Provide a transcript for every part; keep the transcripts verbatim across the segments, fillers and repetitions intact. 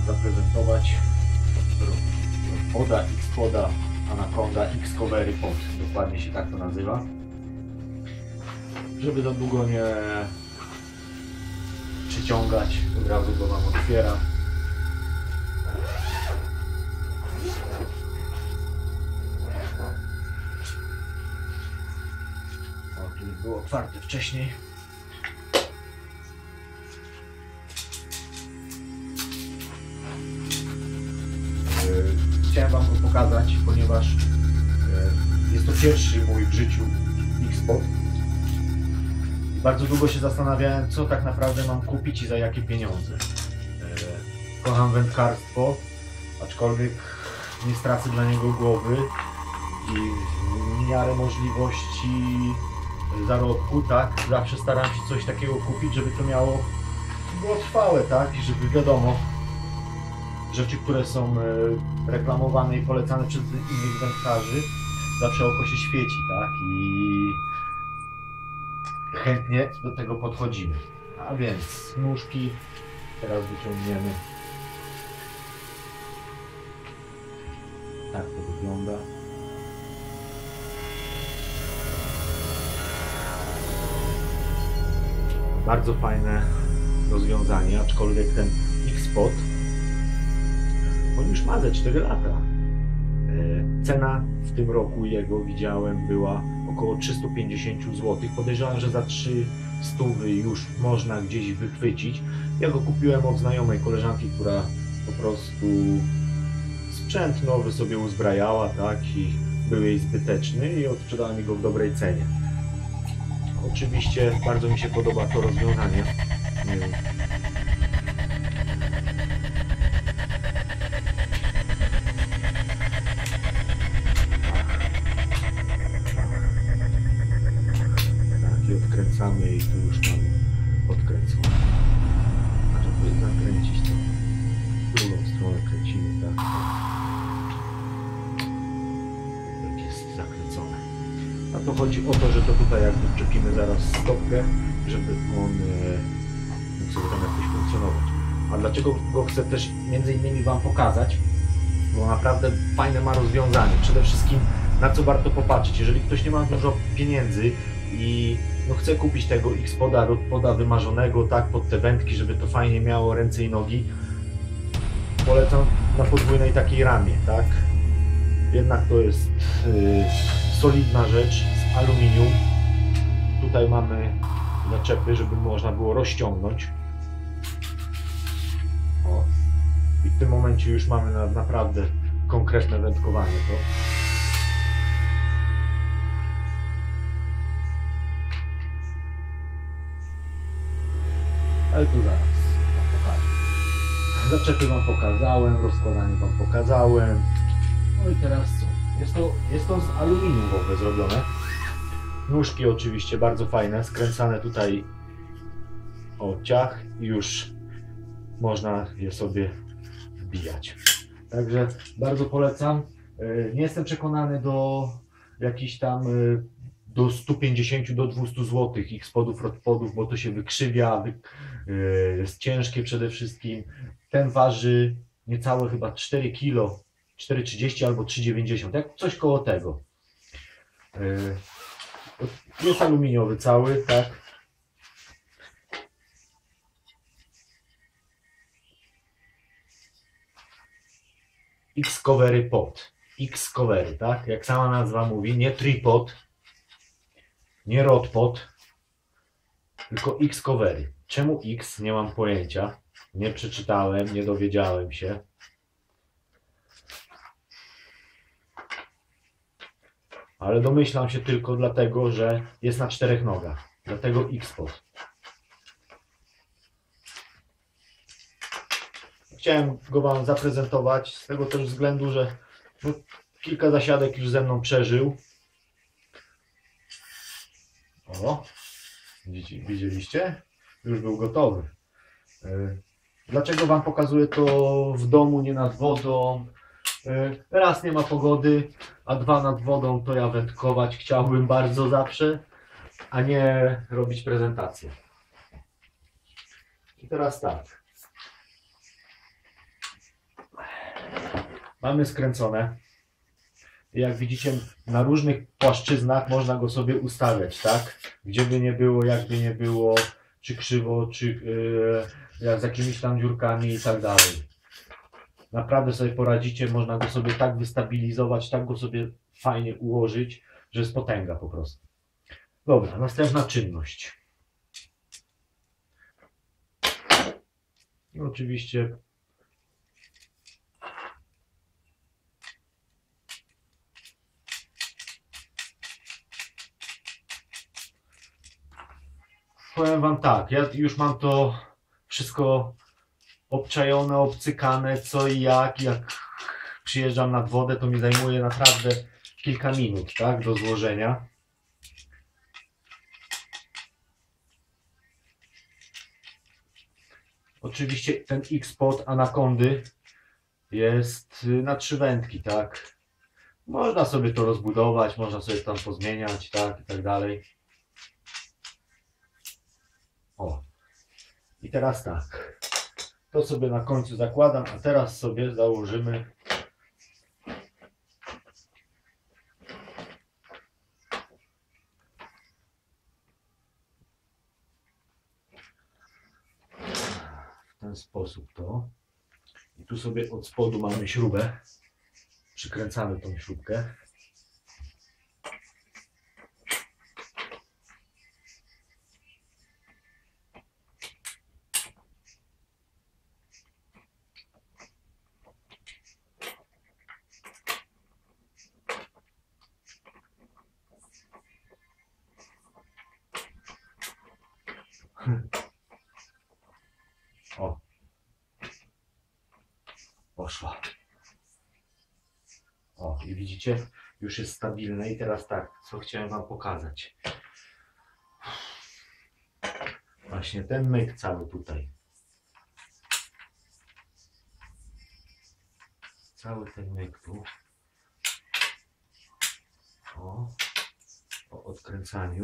zaprezentować Poda X-Poda Anaconda X-Covery Pod, dokładnie się tak to nazywa. Żeby za długo nie przyciągać, od razu go Wam otwieram. O, tu już było otwarte wcześniej. Chciałem Wam go pokazać, ponieważ jest to pierwszy mój w życiu X-Pod. Bardzo długo się zastanawiałem, co tak naprawdę mam kupić i za jakie pieniądze. Kocham wędkarstwo, aczkolwiek nie stracę dla niego głowy i w miarę możliwości zarobku, tak, zawsze staram się coś takiego kupić, żeby to miało, było trwałe, tak, i żeby wiadomo, rzeczy, które są reklamowane i polecane przez innych wędkarzy, zawsze oko się świeci, tak, i chętnie do tego podchodzimy. A więc nóżki teraz wyciągniemy. Tak to wygląda. Bardzo fajne rozwiązanie, aczkolwiek ten X-Pod, on już ma ze cztery lata. Cena w tym roku jego, widziałem, była około trzysta pięćdziesiąt złotych. Podejrzewam, że za trzy stówy już można gdzieś wychwycić. Ja go kupiłem od znajomej koleżanki, która po prostu sprzęt nowy sobie uzbrajała, tak, i był jej zbyteczny i odsprzedała mi go w dobrej cenie. Oczywiście bardzo mi się podoba to rozwiązanie. Odkręcamy i tu już mamy odkręcone. A żeby zakręcić to w drugą stronę kręcimy, tak? Tak jest zakręcone. A to chodzi o to, że to tutaj jakby wczepimy zaraz stopkę, żeby on mógł sobie tam jakoś funkcjonować. A dlaczego go chcę też między innymi Wam pokazać? Bo naprawdę fajne ma rozwiązanie. Przede wszystkim na co warto popatrzeć. Jeżeli ktoś nie ma dużo pieniędzy i no chcę kupić tego X-Poda, Rod-Poda wymarzonego, tak, pod te wędki, żeby to fajnie miało ręce i nogi, polecam na podwójnej takiej ramie, tak. Jednak to jest yy, solidna rzecz z aluminium. Tutaj mamy naczepy, żeby można było rozciągnąć. O. I w tym momencie już mamy na, naprawdę konkretne wędkowanie. To. Ale tu zaraz Wam pokażę. Zaczepy Wam pokazałem, rozkładanie Wam pokazałem. No i teraz co? Jest to, jest to z aluminium w ogóle zrobione. Nóżki oczywiście bardzo fajne, skręcane tutaj o ciach i już można je sobie wbijać. Także bardzo polecam. Nie jestem przekonany do jakichś tam do stu pięćdziesięciu do dwustu złotych X-Podów, Rod-Podów, bo to się wykrzywia, wy, yy, jest ciężkie przede wszystkim. Ten waży niecałe chyba cztery kilo, cztery trzydzieści albo trzy dziewięćdziesiąt, jak coś koło tego. Yy, jest aluminiowy cały, tak. X-Covery Pod. X-Covery, tak? Jak sama nazwa mówi, nie tripod, nie Rod-Pod, tylko X-Covery. Czemu X? Nie mam pojęcia. Nie przeczytałem, nie dowiedziałem się. Ale domyślam się tylko dlatego, że jest na czterech nogach. Dlatego X-Pod. Chciałem go Wam zaprezentować z tego też względu, że no, kilka zasiadek już ze mną przeżył. O, widzieliście? Już był gotowy. Dlaczego Wam pokazuję to w domu, nie nad wodą? Raz nie ma pogody, a dwa nad wodą to ja wędkować chciałbym bardzo zawsze, a nie robić prezentację. I teraz tak. Mamy skręcone. Jak widzicie, na różnych płaszczyznach można go sobie ustawiać, tak? Gdzie by nie było, jakby nie było, czy krzywo, czy yy, jak z jakimiś tam dziurkami i tak dalej. Naprawdę sobie poradzicie, można go sobie tak wystabilizować, tak go sobie fajnie ułożyć, że jest potęga po prostu. Dobra, następna czynność. I oczywiście powiem wam tak, ja już mam to wszystko obczajone, obcykane, co i jak. Jak przyjeżdżam nad wodę, to mi zajmuje naprawdę kilka minut, tak, do złożenia. Oczywiście ten X-Pod Anakondy jest na trzy wędki, tak. Można sobie to rozbudować, można sobie tam pozmieniać, tak, i tak dalej. O. I teraz tak. To sobie na końcu zakładam, a teraz sobie założymy w ten sposób to. I tu sobie od spodu mamy śrubę. Przykręcamy tą śrubkę. O. Poszła. O, i widzicie, już jest stabilne. I teraz tak, co chciałem wam pokazać. Właśnie ten myk cały tutaj. Cały ten myk tu. O, o odkręcaniu.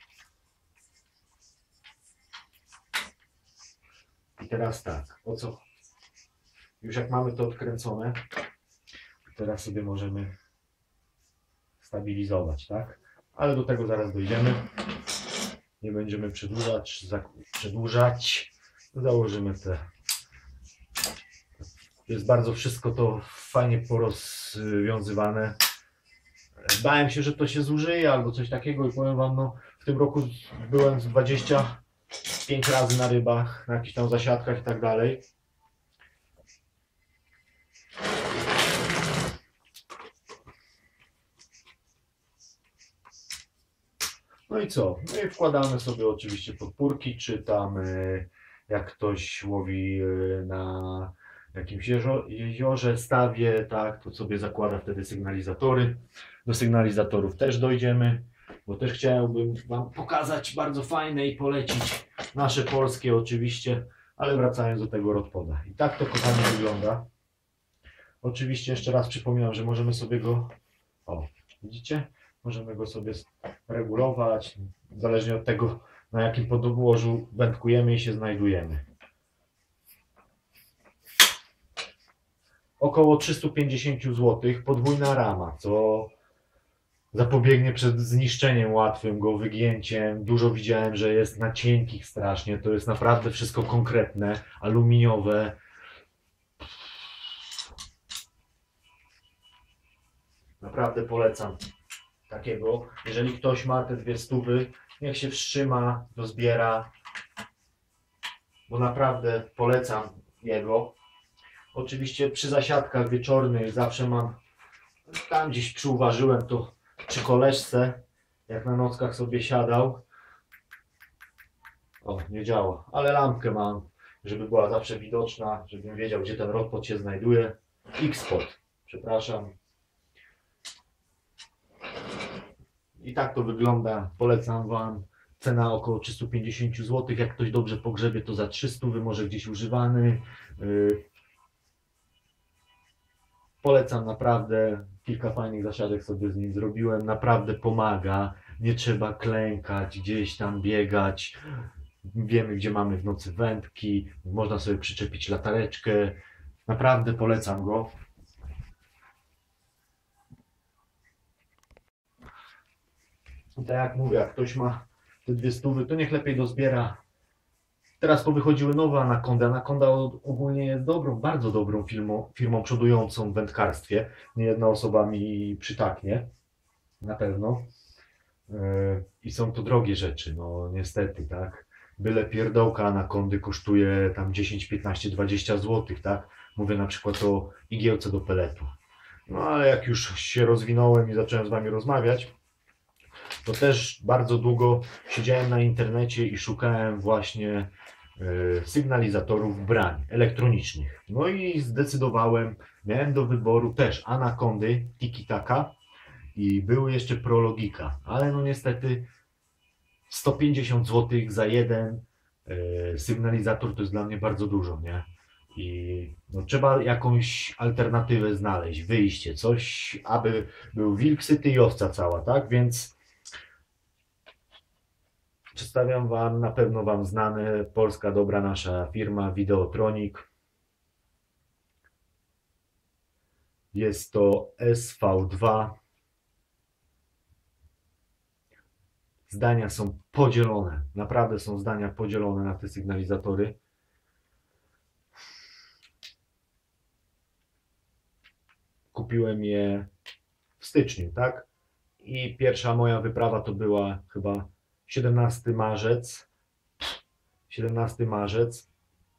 I teraz tak, o co? Już jak mamy to odkręcone, teraz sobie możemy stabilizować, tak? Ale do tego zaraz dojdziemy. Nie będziemy przedłużać, przedłużać. Założymy te. Jest bardzo wszystko to fajnie porozwiązywane. Bałem się, że to się zużyje albo coś takiego i powiem wam, no w tym roku byłem z dwadzieścia pięć razy na rybach, na jakichś tam zasiadkach i tak dalej. No i co? No i wkładamy sobie oczywiście podpórki, czy tam jak ktoś łowi na jakimś jeziorze, stawie, tak, to sobie zakłada wtedy sygnalizatory. Do sygnalizatorów też dojdziemy, bo też chciałbym wam pokazać bardzo fajne i polecić nasze polskie oczywiście, ale wracając do tego rodpoda. I tak to, kochani, wygląda. Oczywiście jeszcze raz przypominam, że możemy sobie go, o, widzicie? Możemy go sobie regulować, zależnie od tego, na jakim podłożu wędkujemy i się znajdujemy. Około trzysta pięćdziesiąt złotych, podwójna rama, co zapobiegnie przed zniszczeniem łatwym, go wygięciem. Dużo widziałem, że jest na cienkich strasznie, to jest naprawdę wszystko konkretne, aluminiowe. Naprawdę polecam takiego. Jeżeli ktoś ma te dwie stówy, niech się wstrzyma, dozbiera, bo naprawdę polecam jego. Oczywiście przy zasiadkach wieczornych zawsze mam, tam gdzieś przyuważyłem to przy koleżce, jak na nockach sobie siadał. O, nie działa, ale lampkę mam, żeby była zawsze widoczna, żebym wiedział, gdzie ten rodpod się znajduje. X-Pod, przepraszam. I tak to wygląda, polecam wam. Cena około trzysta pięćdziesiąt złotych, jak ktoś dobrze pogrzebie, to za trzysta, wy może gdzieś używany. Yy. Polecam naprawdę, kilka fajnych zasiadek sobie z nim zrobiłem, naprawdę pomaga, nie trzeba klękać, gdzieś tam biegać. Wiemy, gdzie mamy w nocy wędki, można sobie przyczepić latareczkę, naprawdę polecam go. I tak jak mówię, jak ktoś ma te dwie stówy, to niech lepiej dozbiera. Teraz powychodziły nowe Anakondy. Anakonda ogólnie jest dobrą, bardzo dobrą firmą, firmą przodującą w wędkarstwie. Nie jedna osoba mi przytaknie, na pewno. Yy, I są to drogie rzeczy, no niestety, tak. Byle pierdołka Anakondy kosztuje tam dziesięć, piętnaście, dwadzieścia złotych, tak. Mówię na przykład o igiełce do peletu. No ale jak już się rozwinąłem i zacząłem z Wami rozmawiać, to też bardzo długo siedziałem na internecie i szukałem właśnie y, sygnalizatorów brań elektronicznych. No i zdecydowałem, miałem do wyboru też Anakondy, Tiki Taka i były jeszcze Prologika, ale no niestety sto pięćdziesiąt złotych za jeden y, sygnalizator to jest dla mnie bardzo dużo, nie? I no, trzeba jakąś alternatywę znaleźć, wyjście, coś, aby był wilk syty i owca cała, tak? Więc przedstawiam Wam, na pewno Wam znane, polska dobra nasza firma Videotronic. Jest to S V dwa. Zdania są podzielone, naprawdę są zdania podzielone na te sygnalizatory. Kupiłem je w styczniu, tak? I pierwsza moja wyprawa to była chyba siedemnasty marzec. siedemnasty marzec.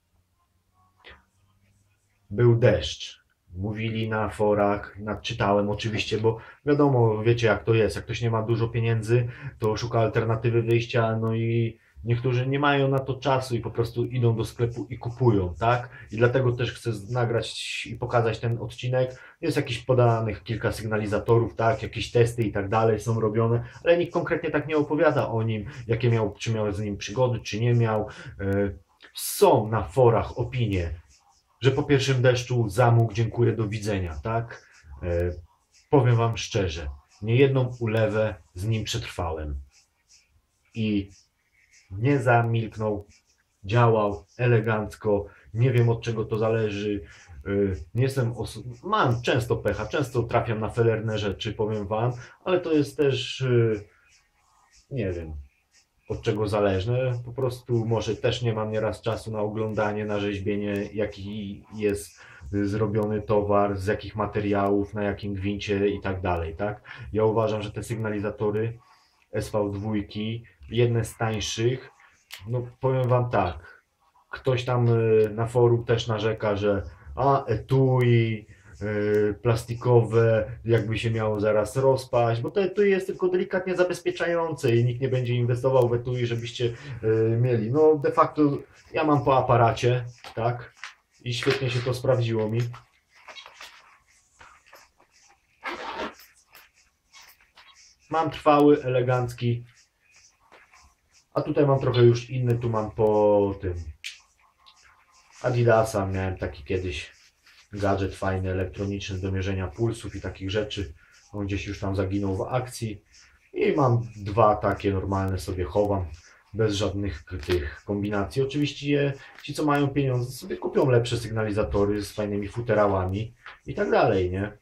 Był deszcz. Mówili na forach, nadczytałem oczywiście, bo wiadomo, wiecie jak to jest. Jak ktoś nie ma dużo pieniędzy, to szuka alternatywy wyjścia, no i niektórzy nie mają na to czasu i po prostu idą do sklepu i kupują, tak? I dlatego też chcę nagrać i pokazać ten odcinek. Jest jakiś podanych kilka sygnalizatorów, tak? Jakieś testy i tak dalej są robione, ale nikt konkretnie tak nie opowiada o nim, jakie miał, czy miał z nim przygody, czy nie miał. Są na forach opinie, że po pierwszym deszczu zamógł, dziękuję, do widzenia, tak? Powiem Wam szczerze, niejedną ulewę z nim przetrwałem i nie zamilknął, działał elegancko, nie wiem od czego to zależy, nie jestem mam często pecha, często trafiam na felerne rzeczy, powiem Wam, ale to jest też, nie wiem od czego zależne, po prostu może też nie mam nieraz czasu na oglądanie, na rzeźbienie, jaki jest zrobiony towar, z jakich materiałów, na jakim gwincie i tak dalej, tak? Ja uważam, że te sygnalizatory S V dwa, jedne z tańszych, no powiem Wam tak, ktoś tam na forum też narzeka, że a etui yy, plastikowe, jakby się miało zaraz rozpaść, bo to etui jest tylko delikatnie zabezpieczające i nikt nie będzie inwestował w etui, żebyście yy, mieli. No de facto ja mam po aparacie, tak, i świetnie się to sprawdziło mi. Mam trwały, elegancki. A tutaj mam trochę już inny, tu mam po tym Adidasa, miałem taki kiedyś gadżet fajny, elektroniczny do mierzenia pulsów i takich rzeczy. On gdzieś już tam zaginął w akcji. I mam dwa takie normalne, sobie chowam, bez żadnych tych kombinacji. Oczywiście ci, co mają pieniądze, sobie kupią lepsze sygnalizatory z fajnymi futerałami i tak dalej, nie?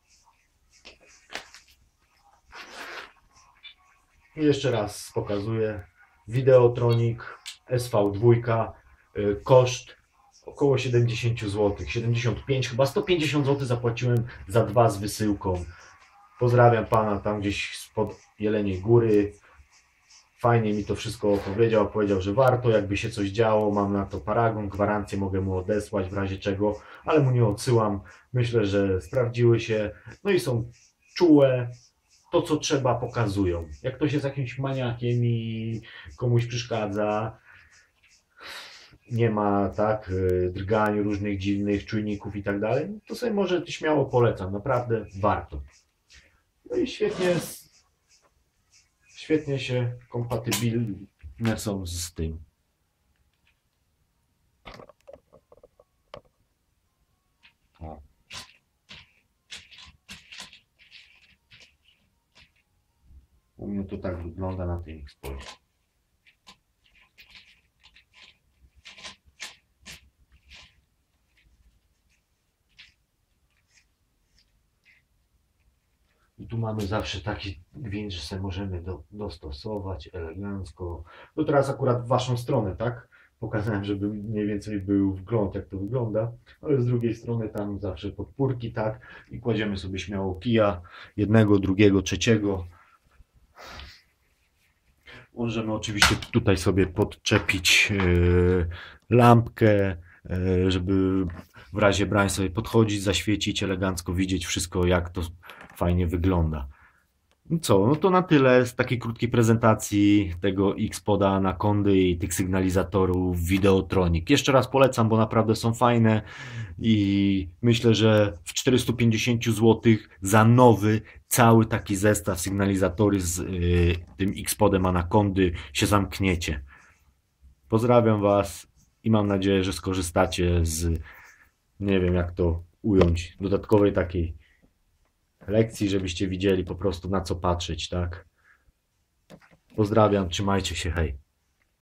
I jeszcze raz pokazuję. Videotronic S V dwa, yy, koszt około siedemdziesiąt złotych, siedemdziesiąt pięć, chyba sto pięćdziesiąt złotych zapłaciłem za dwa z wysyłką. Pozdrawiam pana tam gdzieś spod Jeleniej Góry. Fajnie mi to wszystko opowiedział, powiedział, że warto, jakby się coś działo, mam na to paragon, gwarancję mogę mu odesłać w razie czego, ale mu nie odsyłam. Myślę, że sprawdziły się, no i są czułe. To, co trzeba, pokazują. Jak ktoś jest jakimś maniakiem i komuś przeszkadza, nie ma tak drgań różnych dziwnych czujników i tak dalej, to sobie może śmiało polecam, naprawdę warto. No i świetnie, świetnie się kompatybilne są z tym. O. U mnie to tak wygląda na tej Expo. I tu mamy zawsze taki gwint, że sobie możemy do, dostosować elegancko. No teraz akurat w waszą stronę, tak? Pokazałem, żeby mniej więcej był wgląd, jak to wygląda. Ale z drugiej strony tam zawsze podpórki, tak? I kładziemy sobie śmiało kija jednego, drugiego, trzeciego. Możemy oczywiście tutaj sobie podczepić yy, lampkę, yy, żeby w razie brań sobie podchodzić, zaświecić, elegancko widzieć wszystko, jak to fajnie wygląda. No co, no to na tyle z takiej krótkiej prezentacji tego X-Poda Anacondy i tych sygnalizatorów Videotronic. Jeszcze raz polecam, bo naprawdę są fajne i myślę, że w czterysta pięćdziesiąt złotych za nowy, cały taki zestaw sygnalizatory z y, tym X-Podem Anacondy się zamkniecie. Pozdrawiam Was i mam nadzieję, że skorzystacie z, nie wiem jak to ująć, dodatkowej takiej lekcji, żebyście widzieli po prostu na co patrzeć, tak? Pozdrawiam, trzymajcie się, hej.